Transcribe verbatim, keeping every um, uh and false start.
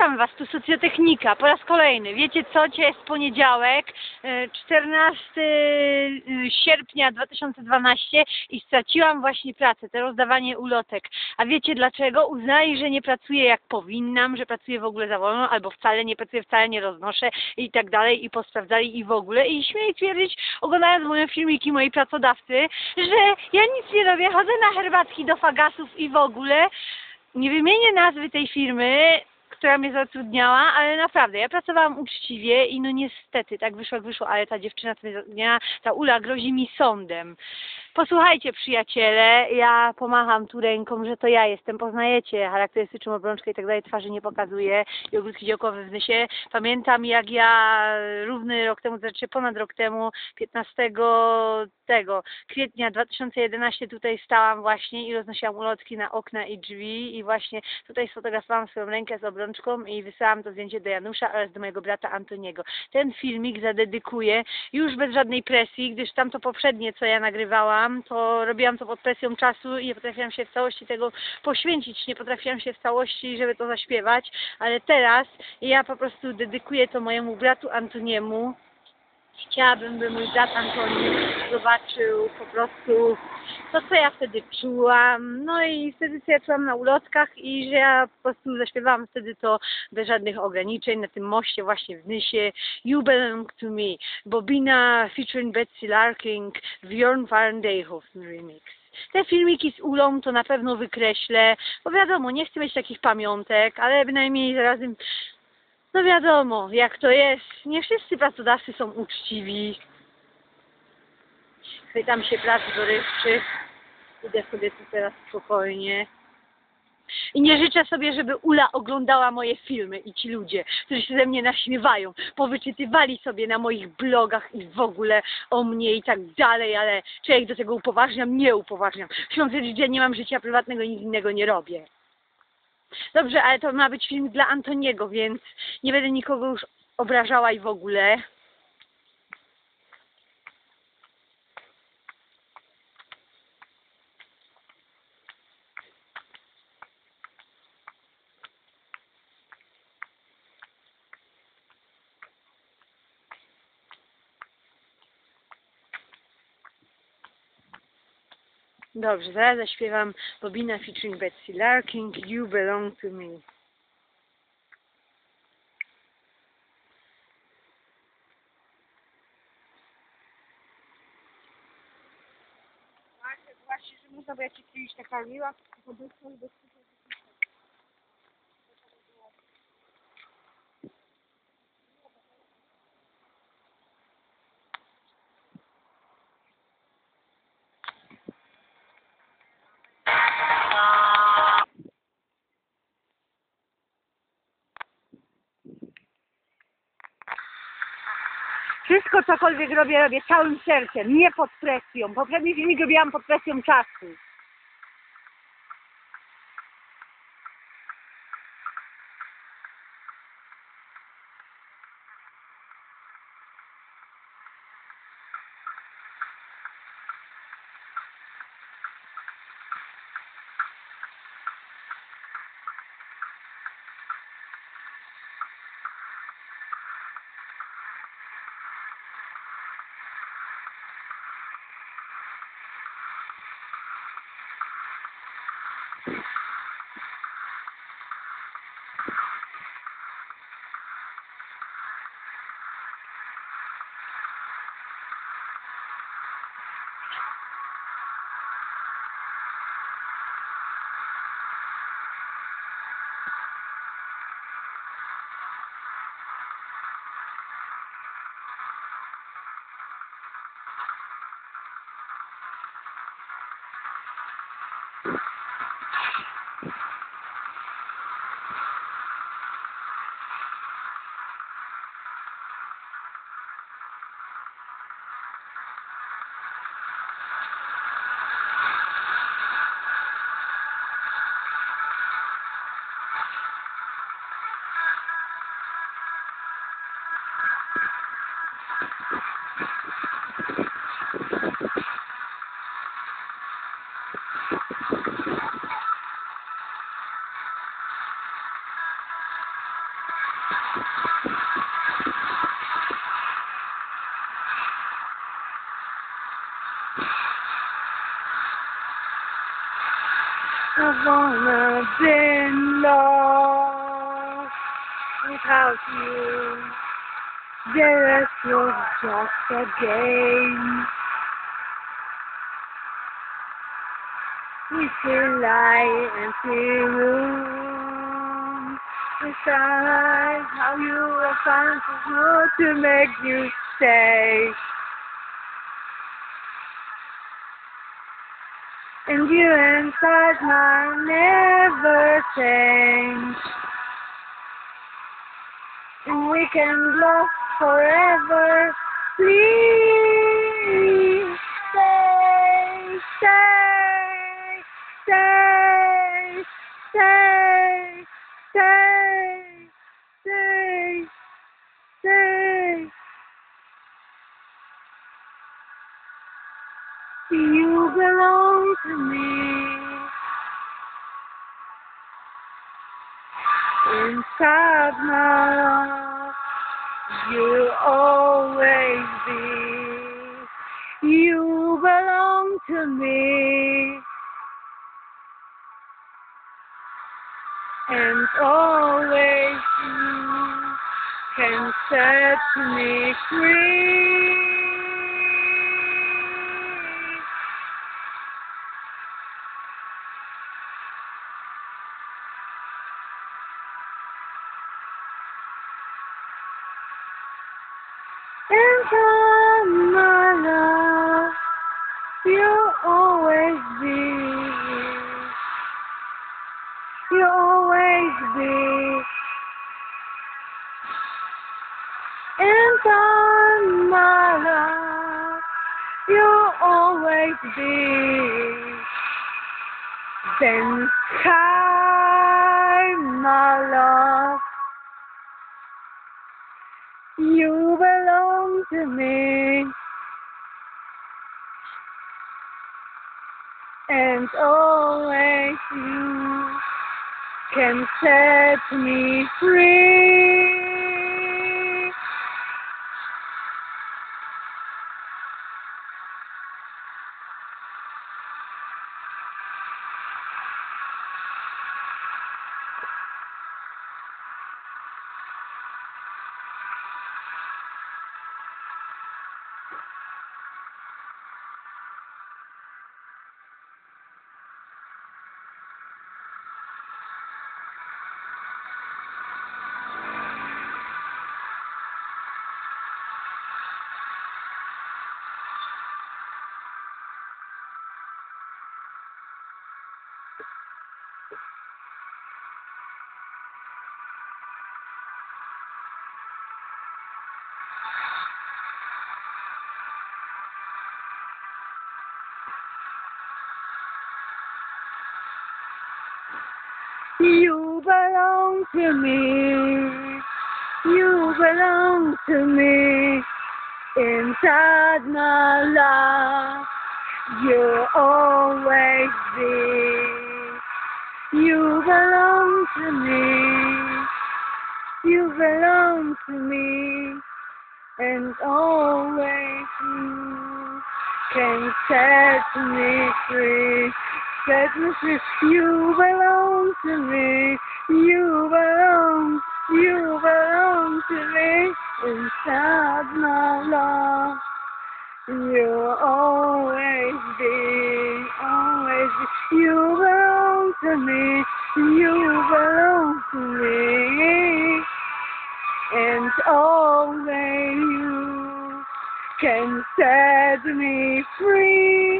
Witam Was, tu Socjotechnika, po raz kolejny. Wiecie co? Dzisiaj jest poniedziałek, czternastego sierpnia dwa tysiące dwunastego i straciłam właśnie pracę, to rozdawanie ulotek. A wiecie dlaczego? Uznali, że nie pracuję jak powinnam, że pracuję w ogóle za wolno, albo wcale nie pracuję, wcale nie roznoszę i tak dalej, i posprawdzali i w ogóle. I śmieję twierdzić, oglądając moje filmiki, moi pracodawcy, że ja nic nie robię, chodzę na herbatki do fagasów i w ogóle. Nie wymienię nazwy tej firmy, która mnie zatrudniała, ale naprawdę, ja pracowałam uczciwie i no niestety, tak wyszło jak wyszło, ale ta dziewczyna, co mnie zatrudniała, ta Ula, grozi mi sądem. Posłuchajcie, przyjaciele, ja pomacham tu ręką, że to ja jestem, poznajecie charakterystyczną obrączkę i tak dalej, twarzy nie pokazuję i ogródki działkowe w Znysie. Pamiętam, jak ja równy rok temu, znaczy ponad rok temu, piętnastego tego kwietnia dwa tysiące jedenastego tutaj stałam właśnie i roznosiłam ulotki na okna i drzwi i właśnie tutaj sfotografowałam swoją rękę z obrączką i wysłałam to zdjęcie do Janusza oraz do mojego brata Antoniego. Ten filmik zadedykuję już bez żadnej presji, gdyż tamto poprzednie, co ja nagrywałam, to robiłam to pod presją czasu i nie potrafiłam się w całości tego poświęcić, nie potrafiłam się w całości, żeby to zaśpiewać, ale teraz ja po prostu dedykuję to mojemu bratu Antoniemu. Chciałabym, by mój brat Antoni zobaczył po prostu to, co ja wtedy czułam, no i wtedy, co ja czułam na ulotkach i że ja po prostu zaśpiewałam wtedy to bez żadnych ograniczeń na tym moście właśnie w Nysie. You Belong to Me, Bobina featuring Betsy Larking, Björn van Dijkhoff remix. Te filmiki z Ulą to na pewno wykreślę, bo wiadomo, nie chcę mieć takich pamiątek, ale bynajmniej zarazem, no wiadomo, jak to jest, nie wszyscy pracodawcy są uczciwi. Chwytam się prac dorywczych, idę sobie tu teraz spokojnie. I nie życzę sobie, żeby Ula oglądała moje filmy i ci ludzie, którzy się ze mnie naśmiewają, powyczytywali sobie na moich blogach i w ogóle o mnie i tak dalej, ale czy ja ich do tego upoważniam? Nie upoważniam. Świąt że nie mam życia prywatnego, nic innego nie robię. Dobrze, ale to ma być film dla Antoniego, więc nie będę nikogo już obrażała i w ogóle. Dobrze, zaraz zaśpiewam Bobina featuring Betsy Larking, You Belong to Me. Właśnie, że można, bo ja ci kiedyś taka miła, wszystko, cokolwiek robię, robię całym sercem, nie pod presją. Poprzedni filmik robiłam pod presją czasu. I've wanna been lost without you. The rest was just a game. We still lie and feel room. Decide how you will find someone to make you stay. And you inside my never change. And we can love forever. Please stay, stay, stay, stay, stay, stay, stay. You belong to me. Inside my love, you'll always be. You belong to me. And always you can set me free. And on my love, you'll always be. You'll always be. And on my love, you'll always be. Then time, my love. You belong to me, and always you can set me free. You belong to me, you belong to me, inside my love, you'll always be. You belong to me, you belong to me, and always you can set me free. Set me free. You belong to me. You belong. You belong to me. Inside my love, you'll always be. Always be. You belong to me. You belong to me. And always you can set me free.